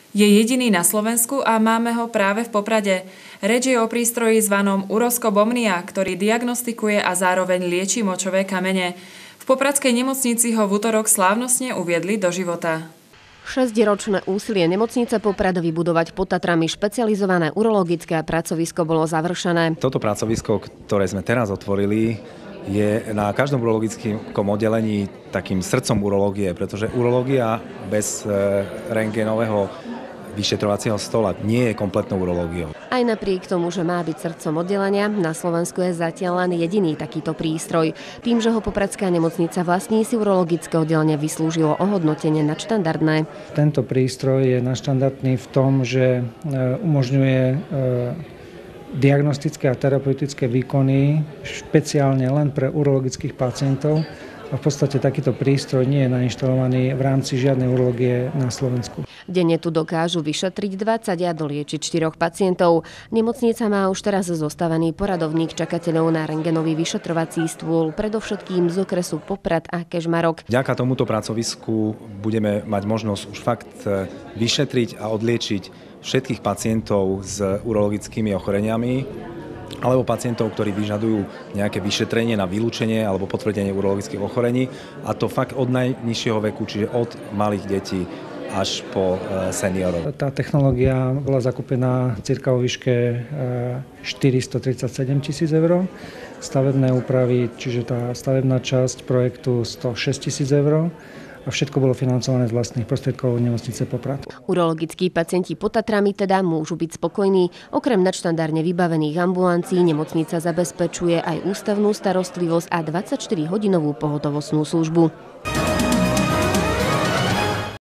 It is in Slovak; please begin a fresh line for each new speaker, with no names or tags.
Je jediný na Slovensku a máme ho práve v Poprade. Reč je o prístroji zvanom Uroskop Omnia, ktorý diagnostikuje a zároveň lieči močové kamene. V popradskej nemocnici ho v utorok slávnostne uviedli do života.
6-ročné úsilie nemocnice Poprad vybudovať pod Tatrami špecializované urologické pracovisko bolo završené.
Toto pracovisko, ktoré sme teraz otvorili, je na každom urologickom oddelení takým srdcom urológie, pretože urológia bez rentgenového vyšetrovacieho stola nie je kompletnou urológiou.
Aj napriek tomu, že má byť srdcom oddelenia, na Slovensku je zatiaľ len jediný takýto prístroj. Tým, že ho popradská nemocnica vlastní, si urologické oddelenie vyslúžilo ohodnotenie nadštandardné.
Tento prístroj je nadštandardný v tom, že umožňuje diagnostické a terapeutické výkony špeciálne len pre urologických pacientov. A v podstate takýto prístroj nie je nainštalovaný v rámci žiadnej urológie na Slovensku.
Denne tu dokážu vyšetriť 20 a doliečiť 4 pacientov. Nemocnica má už teraz zostavený poradovník čakateľov na rentgenový vyšetrovací stôl, predovšetkým z okresu Poprad a Kežmarok.
Vďaka tomuto pracovisku budeme mať možnosť už fakt vyšetriť a odliečiť všetkých pacientov s urologickými ochoreniami, alebo pacientov, ktorí vyžadujú nejaké vyšetrenie na vylúčenie alebo potvrdenie urologických ochorení, a to fakt od najnižšieho veku, čiže od malých detí až po seniorov.
Tá technológia bola zakúpená cirka vo výške 437 000 eur. Stavebné úpravy, čiže tá stavebná časť projektu 106 000 eur. A všetko bolo financované z vlastných prostriedkov nemocnice Poprad.
Urologickí pacienti pod Tatrami teda môžu byť spokojní. Okrem nadštandardne vybavených ambulancií nemocnica zabezpečuje aj ústavnú starostlivosť a 24-hodinovú pohotovostnú službu.